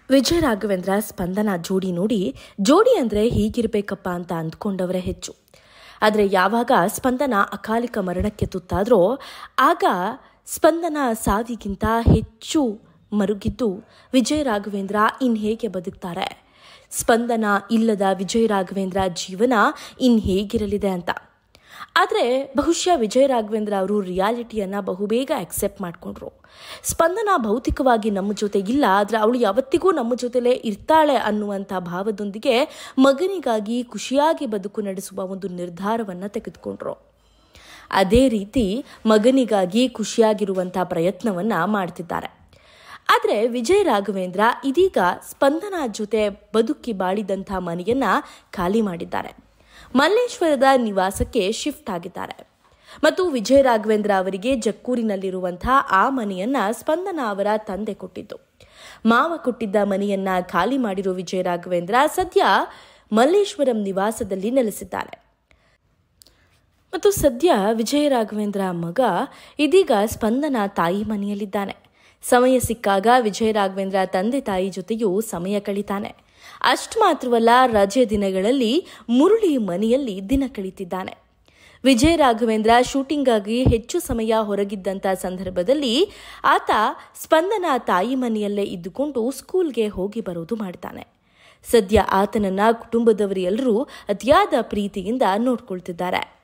ವಿಜಯ ರಾಘವೇಂದ್ರ ಸ್ಪಂದನ ಜೋಡಿ ನೋಡಿ ಜೋಡಿ ಅಂದರೆ ಹೀಗಿರಬೇಕಪ್ಪ ಅಂತ ಅಂದ್ಕೊಂಡವರೇ ಹೆಚ್ಚು. ಆದರೆ ಯಾವಾಗ ಸ್ಪಂದನ ಅಕಾಲಿಕ ಮರಣಕ್ಕೆ ತುತ್ತಾದ್ರೋ ಆಗ ಸ್ಪಂದನ ಸಾವಿಗಿಂತ ಹೆಚ್ಚು ಮರುಗಿದ್ದು ವಿಜಯ ರಾಘವೇಂದ್ರ ಹೇಗೆ ಬದುಕ್ತಾರೆ, ಸ್ಪಂದನ ಇಲ್ಲದ ವಿಜಯ ರಾಘವೇಂದ್ರ ಜೀವನ ಹೇಗಿರಲಿದೆ ಅಂತ. ಆದರೆ ಬಹುಶಃ ವಿಜಯ ರಾಘವೇಂದ್ರ ಅವರು ರಿಯಾಲಿಟಿಯನ್ನು ಬಹುಬೇಗ ಅಕ್ಸೆಪ್ಟ್ ಮಾಡಿಕೊಂಡ್ರು. ಸ್ಪಂದನ ಭೌತಿಕವಾಗಿ ನಮ್ಮ ಜೊತೆ ಇಲ್ಲ, ಆದರೆ ಅವಳು ಯಾವತ್ತಿಗೂ ನಮ್ಮ ಜೊತೆಲೇ ಇರ್ತಾಳೆ ಅನ್ನುವಂಥ ಭಾವದೊಂದಿಗೆ ಮಗನಿಗಾಗಿ ಖುಷಿಯಾಗಿ ಬದುಕು ನಡೆಸುವ ಒಂದು ನಿರ್ಧಾರವನ್ನು ತೆಗೆದುಕೊಂಡ್ರು. ಅದೇ ರೀತಿ ಮಗನಿಗಾಗಿ ಖುಷಿಯಾಗಿರುವಂಥ ಪ್ರಯತ್ನವನ್ನು ಮಾಡ್ತಿದ್ದಾರೆ. ಆದರೆ ವಿಜಯ ರಾಘವೇಂದ್ರ ಇದೀಗ ಸ್ಪಂದನ ಜೊತೆ ಬದುಕಿ ಬಾಳಿದಂಥ ಮನೆಯನ್ನು ಖಾಲಿ ಮಾಡಿದ್ದಾರೆ. ಮಲ್ಲೇಶ್ವರದ ನಿವಾಸಕ್ಕೆ ಶಿಫ್ಟ್ ಆಗಿದ್ದಾರೆ ಮತ್ತು ವಿಜಯ ರಾಘವೇಂದ್ರ ಅವರಿಗೆ ಜಕ್ಕೂರಿನಲ್ಲಿರುವಂತಹ ಆ ಮನೆಯನ್ನ ಸ್ಪಂದನ ಅವರ ತಂದೆ ಕೊಟ್ಟಿದ್ದು. ಮಾವ ಕೊಟ್ಟಿದ್ದ ಮನೆಯನ್ನ ಖಾಲಿ ಮಾಡಿರೋ ವಿಜಯ ರಾಘವೇಂದ್ರ ಸದ್ಯ ಮಲ್ಲೇಶ್ವರಂ ನಿವಾಸದಲ್ಲಿ ನೆಲೆಸಿದ್ದಾರೆ. ಮತ್ತು ಸದ್ಯ ವಿಜಯ ರಾಘವೇಂದ್ರ ಮಗ ಇದೀಗ ಸ್ಪಂದನ ತಾಯಿ ಮನೆಯಲ್ಲಿದ್ದಾನೆ. ಸಮಯ ಸಿಕ್ಕಾಗ ವಿಜಯ ರಾಘವೇಂದ್ರ ತಂದೆ ತಾಯಿ ಜೊತೆಯೂ ಸಮಯ ಕಳೀತಾನೆ. ಅಷ್ಟು ಮಾತ್ರವಲ್ಲ, ರಜೆ ದಿನಗಳಲ್ಲಿ ಮುರುಳಿ ಮನೆಯಲ್ಲಿ ದಿನ ಕಳೀತಿದ್ದಾನೆ. ವಿಜಯ ರಾಘವೇಂದ್ರ ಶೂಟಿಂಗ್ ಆಗಿ ಹೆಚ್ಚು ಸಮಯ ಹೊರಗಿದ್ದಂಥ ಸಂದರ್ಭದಲ್ಲಿ ಆತ ಸ್ಪಂದನ ತಾಯಿ ಮನೆಯಲ್ಲೇ ಇದ್ದುಕೊಂಡು ಸ್ಕೂಲ್ಗೆ ಹೋಗಿ ಬರೋದು ಮಾಡ್ತಾನೆ. ಸದ್ಯ ಆತನನ್ನ ಕುಟುಂಬದವರೆಲ್ಲರೂ ಅತಿಯಾದ ಪ್ರೀತಿಯಿಂದ ನೋಡ್ಕೊಳ್ತಿದ್ದಾರೆ.